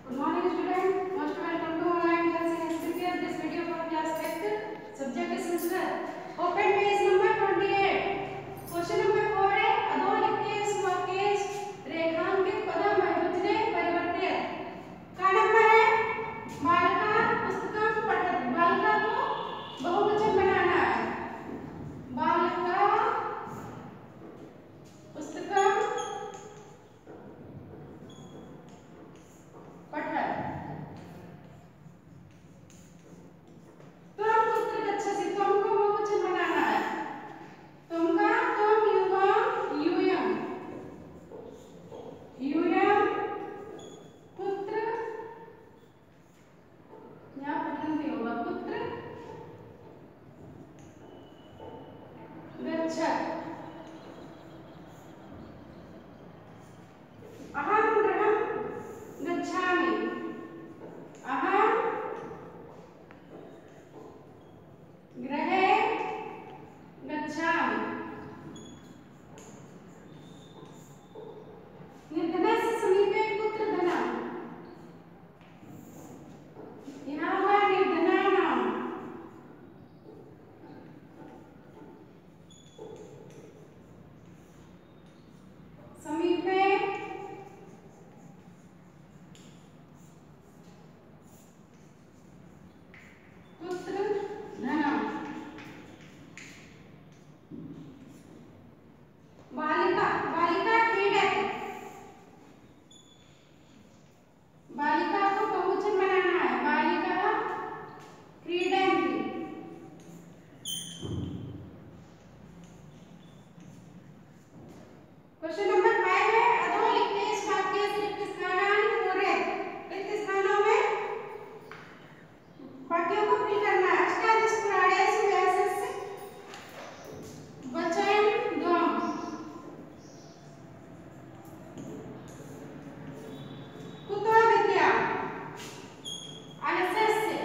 Good morning, student. Most welcome to online class in SPPR. This video for class 5th. Subject is Sanskrit. Open page number 28. Question number 4 है अधोलिखित वाक्य रेखांकित पदमयोजने परिवर्त्य. का number है बालिका पुस्तकम पठति. बालिका को बहुवचन बनाना है. बालिका पुस्तकम पठति. तुम पुत्र गच्छसि. तुमको बहुवचन बनाना है. तुमका तुम युवम यूयम. यूयम पुत्र यहाँ पठन भी होगा. पुत्र गच्छति. अहम गृहं गच्छामि. अहम गृहे गच्छामि. निर्धनस्य समीपे कुत्र धनम्. यहाँ हुआ निर्धनानां. समीपे कुत्र धनम्. बालिका बालिका क्रीडति. बालिका को बहुवचन बनाना है. बालिका क्रीडन्ति. क्वेश्चन नंबर 5 है अधोलिखित वाक्यस्य रिक्त स्थानानि पूरयतु. रिक्त स्थानों में वाक्यों को फिल करना है. अष्टादश पुराणेषु व्यासस्य वचनद्वयम्. कुतो विद्या अलसस्य.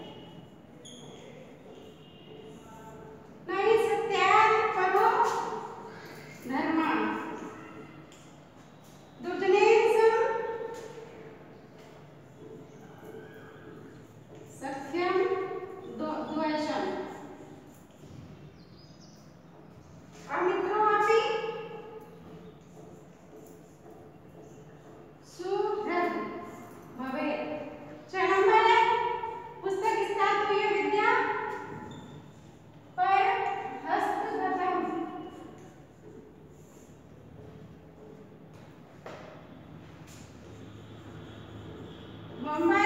नहि सत्यात् परो धर्मः. दुर्जनेषु सख्यं द्वेषम्. अमित्रोऽपि सुहृद् भवेत्. 6 नंबर है पुस्तक स्थातव्य विद्या पर हस्तगतम्. मुंबई